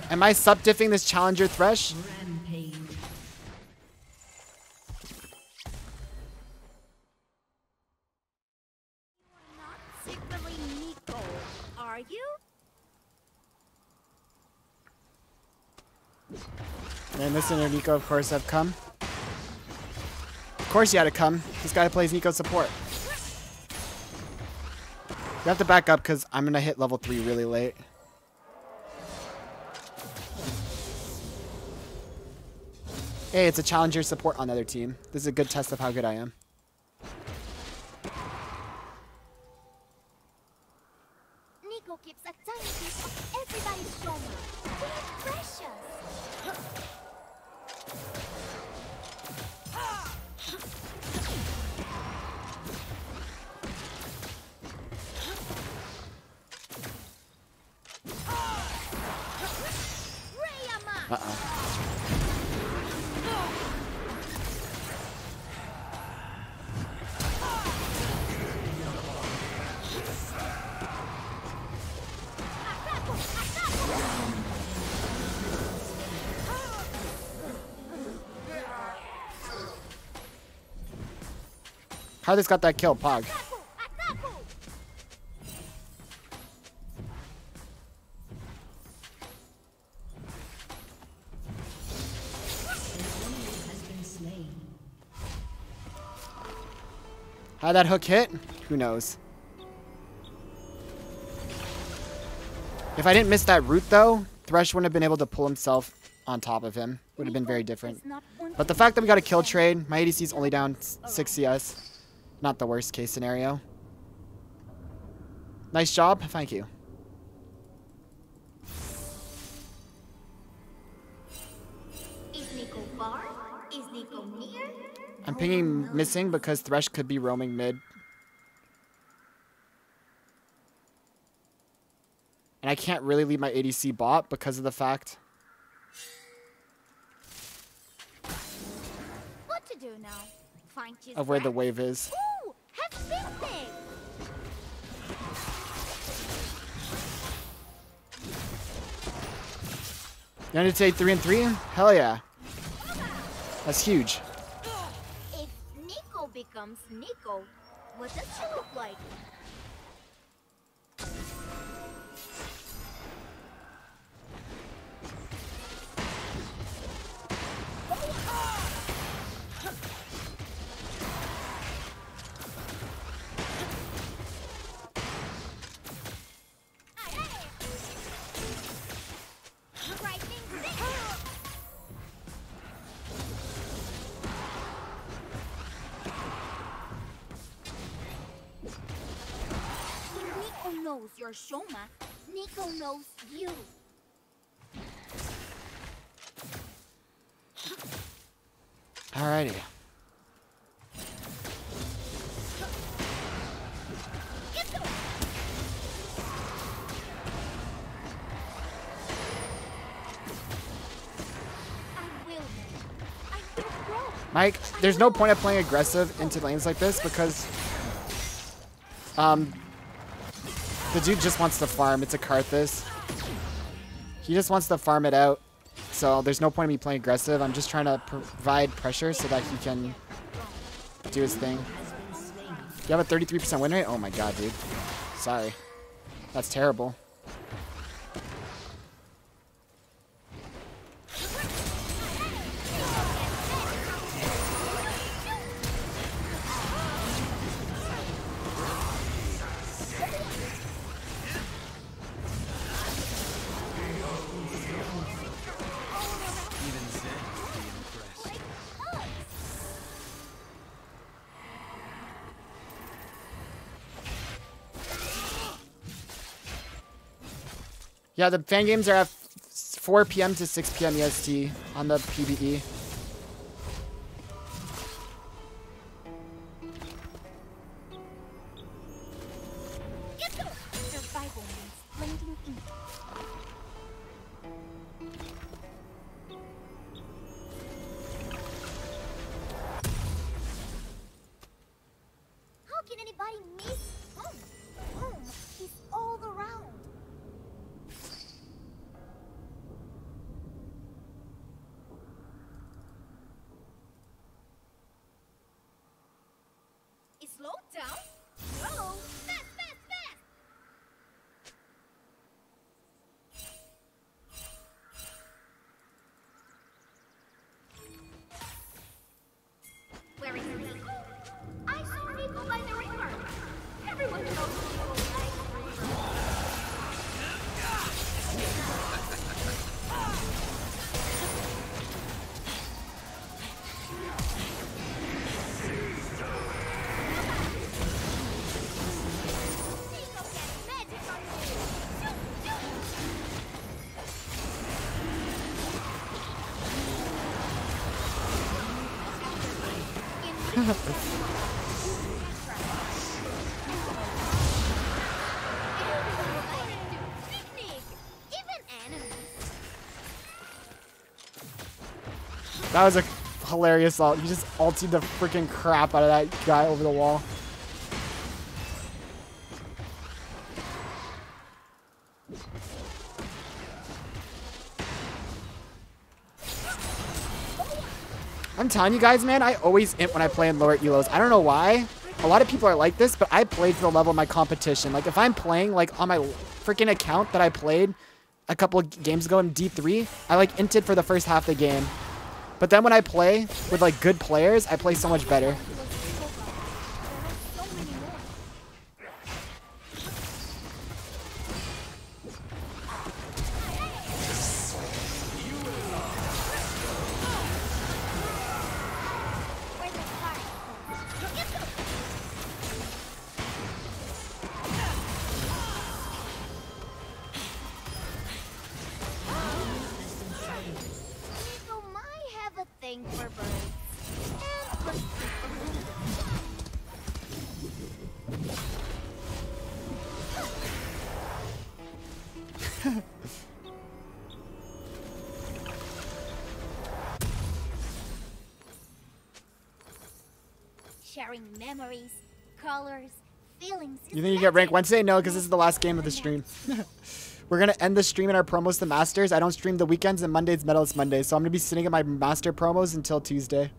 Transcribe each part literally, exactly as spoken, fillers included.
Am I sub-diffing this challenger Thresh? Rampage. You're not secretly Nico, are you? And listen to Nico, of course, have come. Of course you had to come. This guy plays Nico support. You have to back up because I'm going to hit level three really late. Hey, it's a challenger support on the other team. This is a good test of how good I am. Nico keeps a tiny piece of everybody's Shoma. They're precious. Uh-oh. How this got that kill, Pog? How that hook hit? Who knows? If I didn't miss that root, though, Thresh wouldn't have been able to pull himself on top of him. Would have been very different. But the fact that we got a kill trade, my A D C is only down six C S. Not the worst case scenario. Nice job. Thank you. Is Nico far? Is Nico near? I'm pinging missing because Thresh could be roaming mid. And I can't really leave my A D C bot because of the fact What to do now? Find his of where the friends? wave is. Ooh, have been there. You want to take three and three? Hell yeah. That's huge. If Nico becomes Nico, what does she look like? Nico knows your Shoma. Nico knows you. Alrighty. Mike, there's no point of playing aggressive into lanes like this because um, the dude just wants to farm. It's a Karthus. He just wants to farm it out. So there's no point in me playing aggressive. I'm just trying to provide pressure so that he can do his thing. You have a thirty-three percent win rate? Oh my god, dude. Sorry. That's terrible. Yeah, the fan games are at four P M to six P M E S T on the P B E. Survival means blending in. How can anybody miss home? Home is all around. That was a hilarious ult. He just ulted the freaking crap out of that guy over the wall. I'm telling you guys, man, I always imp when I play in lower E L Os. I don't know why. A lot of people are like this, but I played for the level of my competition. Like, if I'm playing, like, on my freaking account that I played a couple of games ago in D three, I, like, inted for the first half of the game. But then when I play with, like, good players, I play so much better. For birds and for sharing memories, colors, feelings. You think you get rank Wednesday? No, because this is the last game of the stream. We're going to end the stream in our promos to Masters. I don't stream the weekends, and Monday's Medalist Monday. So I'm going to be sitting at my Master promos until Tuesday.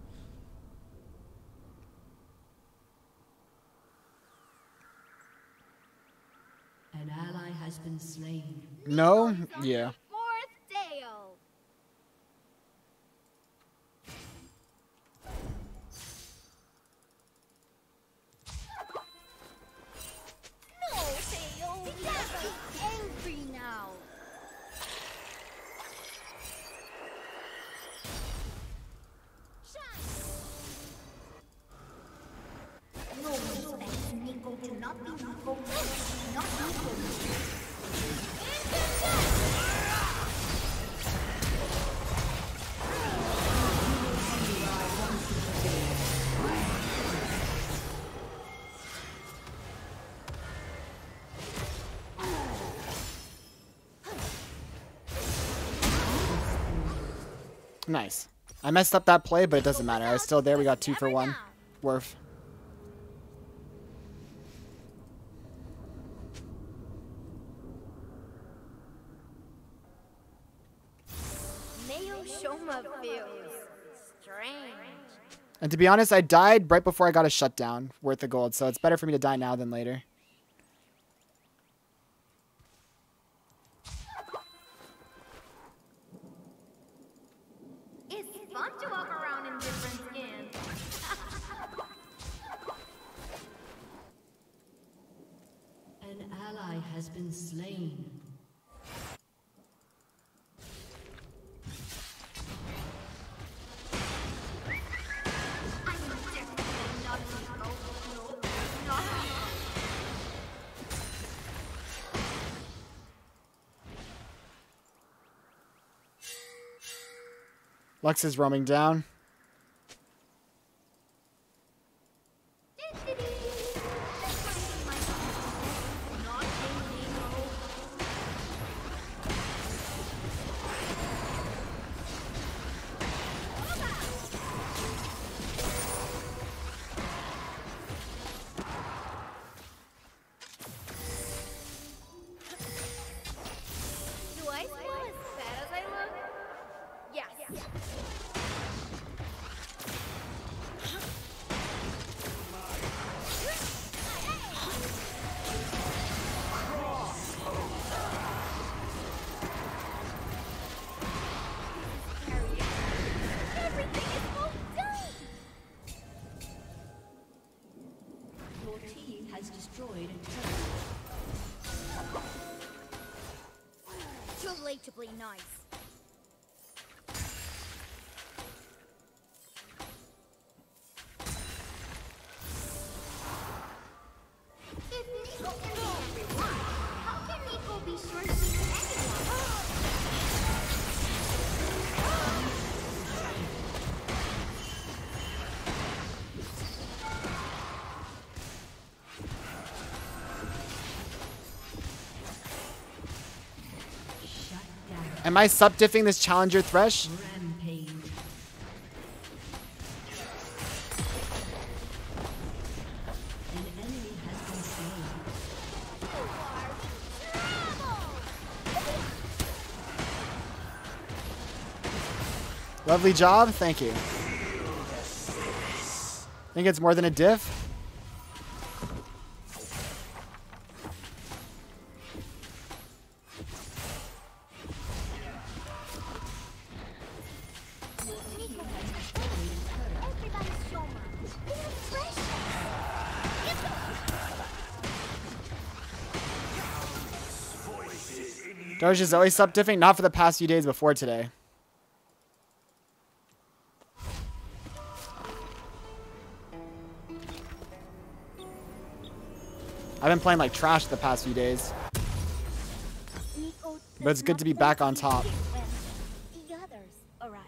An ally has been slain. No? Yeah. Fourth Dale. No, Dale. Be angry now. No one expects Nico to not be Nico. Not Nico. Nice. I messed up that play, but it doesn't matter. I was still there. We got two for one. Worth. Mayo Shoma feels strange. And to be honest, I died right before I got a shutdown worth of gold. So it's better for me to die now than later. It's fun to walk around in different skins. An ally has been slain. I'm definitely not Nico. No, not Lux is roaming down. Do I feel as bad as I look? Yes. Everything is all done. Your team has destroyed a turret. Too late to play nice. If Nico can be everyone, how can Nico be sure to be anyone? Am I sub-diffing this challenger Thresh? Rampage. An enemy has been slain. Lovely job. Thank you. Think it's more than a diff? Doge is always sub-diffing, not for the past few days before today. I've been playing like trash the past few days. But it's good to be back on top. The others arrive.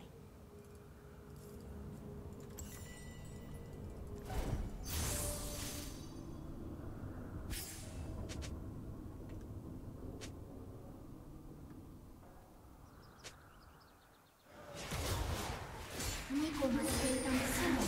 Nico must wait on someone.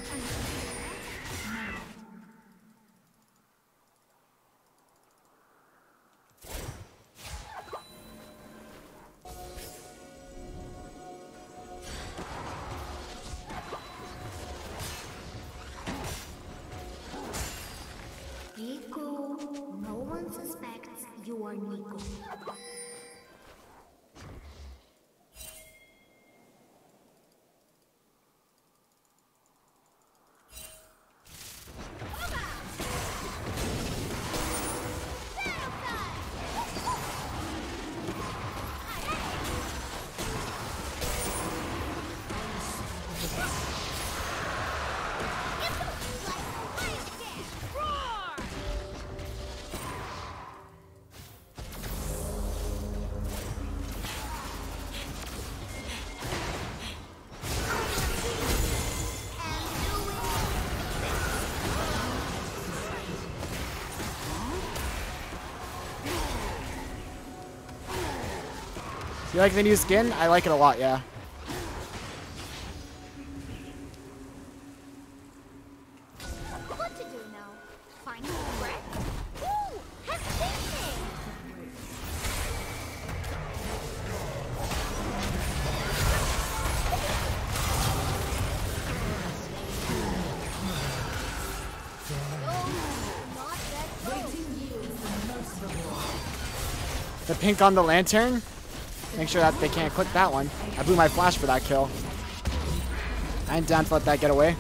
Nico, no one suspects you are Nico. You like the new skin? I like it a lot, yeah. What to do now? Find your breath? Ooh, hesitating! The pink on the lantern? Make sure that they can't click that one. I blew my flash for that kill. I ain't down to let that get away.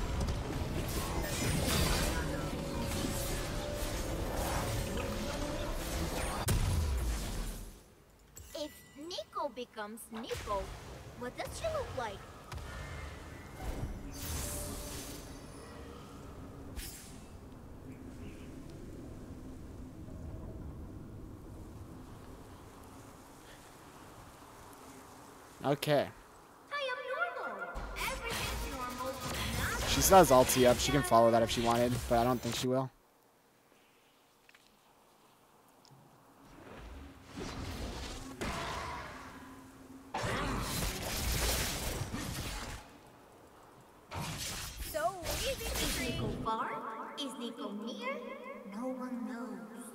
If Nico becomes Nico, what does she look like? Okay. I am normal. Everything's normal. Not She still has ulti up. She can follow that if she wanted, but I don't think she will. so easy. Is Nico far? Is Nico near? No one knows.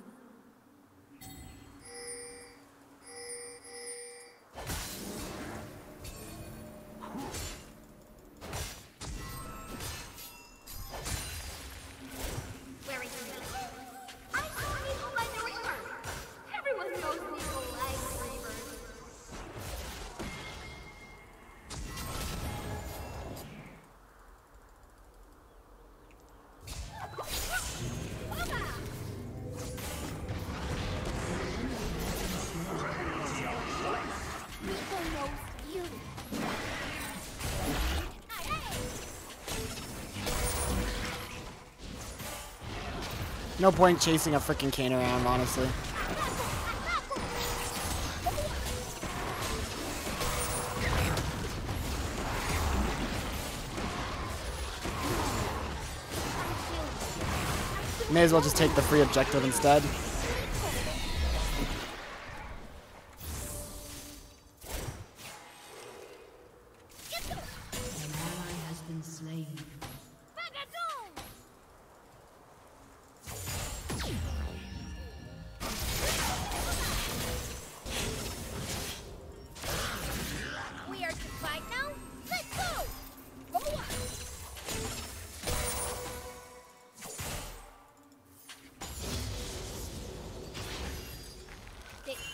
Where is Nico? I saw Nico by the river. Everyone knows Nico likes rivers. Nico knows you. No point chasing a freaking cane around, honestly. May as well just take the free objective instead.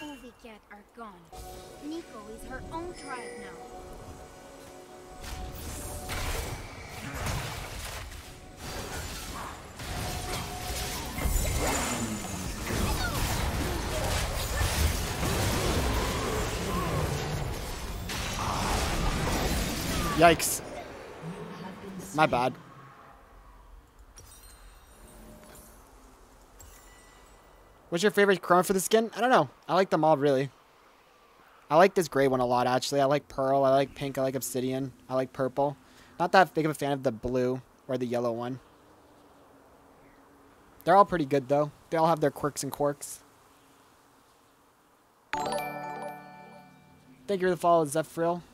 Ovi Cat are gone. Nico is her own tribe now. Yikes. My bad. What's your favorite chroma for the skin? I don't know. I like them all, really. I like this gray one a lot, actually. I like pearl. I like pink. I like obsidian. I like purple. Not that big of a fan of the blue or the yellow one. They're all pretty good, though. They all have their quirks and quirks. Thank you for the follow, Zephril.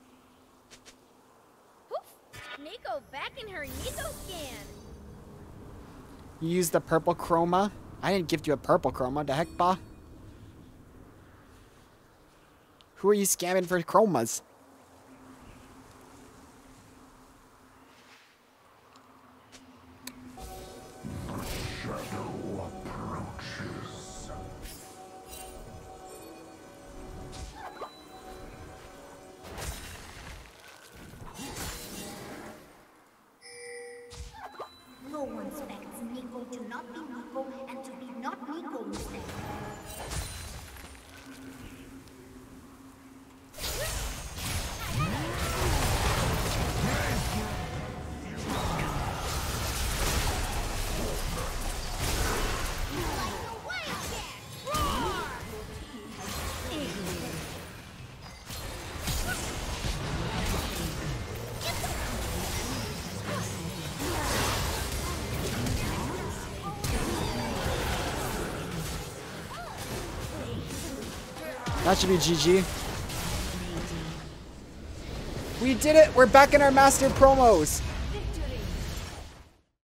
Nico back in her Nico skin. You used the purple chroma? I didn't give you a purple chroma. The heck, bah? Who are you scamming for chromas? No one expects Nico to not be Nico and to be not Nico instead. That should be G G. We did it! We're back in our master promos!